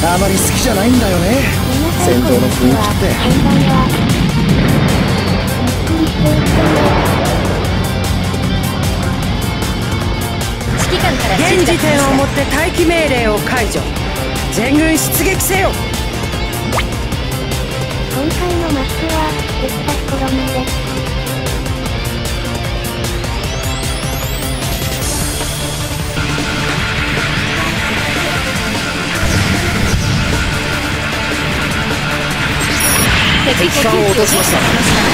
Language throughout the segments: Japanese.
あまり好きじゃないんだよね、戦闘の雰囲気って。 指揮官から現時点をもって待機命令を解除。全軍出撃せよ。 今回のマップは打った試みです。 敵艦を落としました。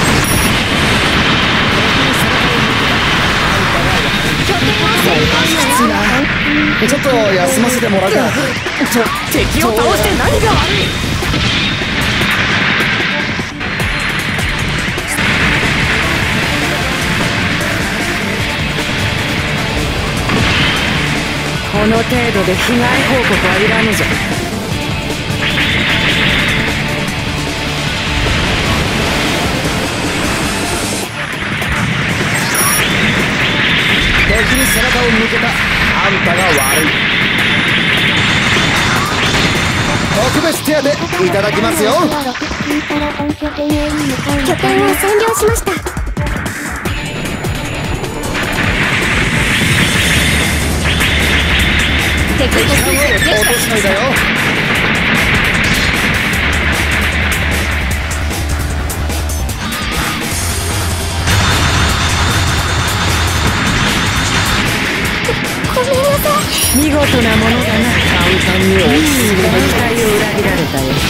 拠点を占領しきついな。ちょっと休ませてもらうか。 敵を倒して何が悪い。この程度で被害報告はいらぬぞ。 敵に背中を向けたあんたが悪い。特別手当いただきますよ。 拠点を占領しました。 敵艦を落としないだよ。 ごめんなさい。 見事なものだな。 簡単に落ち着く期待を裏切られたよ。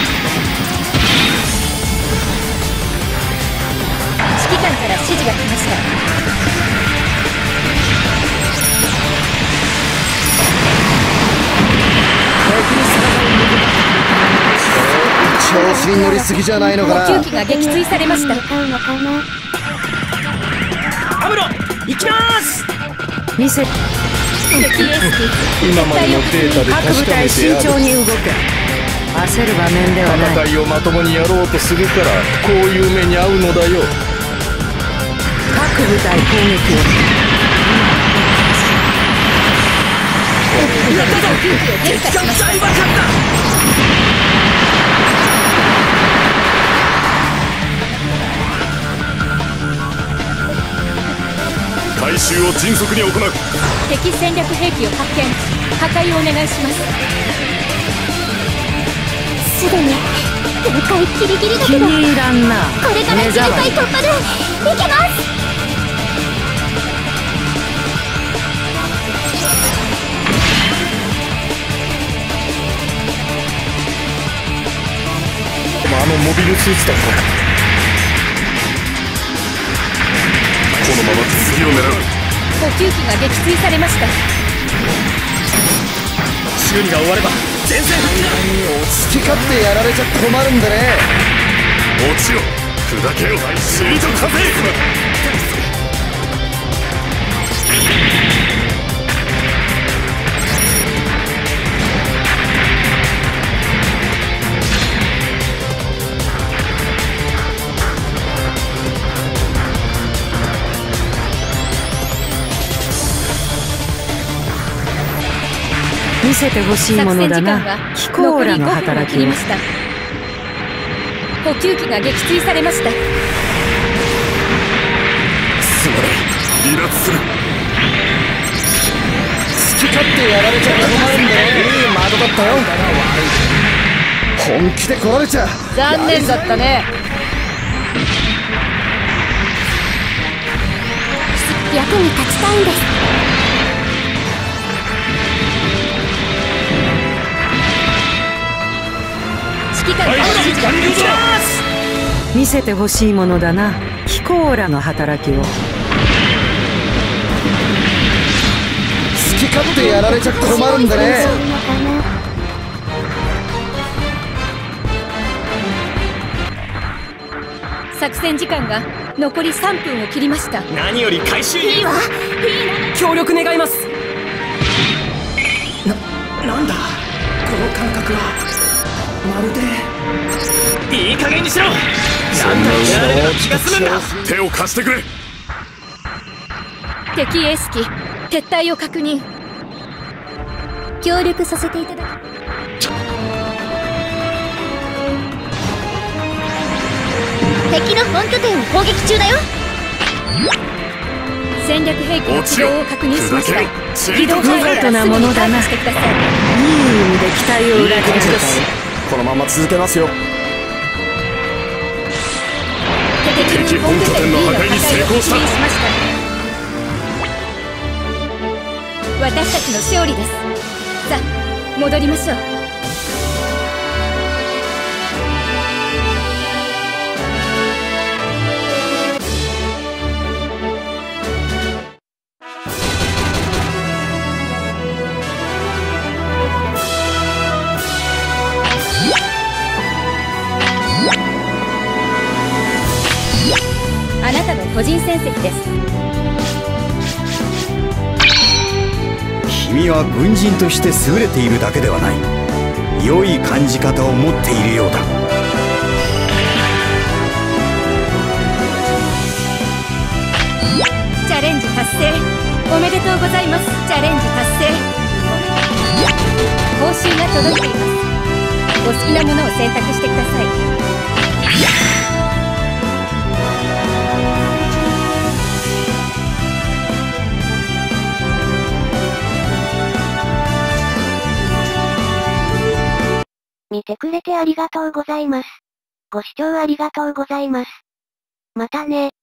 指揮官から指示が来ました。 調子に乗りすぎじゃないのかな。 補給機が撃墜されました。 アムロ行きます。見せ敵エース今までのデータで各部確かめ隊慎てやる。 重に動け。焦る場面ではない。 戦いをまともにやろうとするからこういう目に遭うのだよ。 各部隊攻撃を。 敵艦大爆発だ。 回収を迅速に行う。 敵戦略兵器を発見。破壊をお願いします。 すでに限界ギリギリだ気けど、 に入らんな。 これから限界突破でいけます。 あのモビルスーツだった。このまま次を狙う。 補給機が撃墜されました。 修理が終われば前線復帰だ。好き勝手やられちゃ困るんでね。 落ちろ砕けよ尻と風。 見せてほしいものだな。キコーラの働きを。 補給機が撃墜されました。 すまない離脱する。 好き勝手やられちゃ困るんでね。いい窓だったよ。本気で来られちゃ残念だったね。 役に立ちたいんです。 指揮官から指示が来ました。 見せてほしいものだな。キコーラの働きを。 好き勝手やられちゃ困るんでね。 作戦時間が残り3分を切りました。 何より回収にいいわ。 協力願います。なんだこの感覚は。まるでいい加減にしろ。なんだやられれば気が済むんだ。 手を貸してくれ。 敵エース機撤退を確認。 協力させていただき。 の本拠点を攻撃中だよ。 戦略兵器の軌道を確認しました。 軌道見事なものだな。いいしてください。 意味で期待を裏切られる。 このまま続けますよ。 敵本拠点の破壊に成功した。 私たちの勝利です。さあ戻りましょう。あなたの個人戦績です。 君は軍人として優れているだけではない。良い感じ方を持っているようだ。 チャレンジ達成おめでとうございます。チャレンジ達成。報酬が届いています。お好きなものを選択してください。 見てくれてありがとうございます。ご視聴ありがとうございます。またね。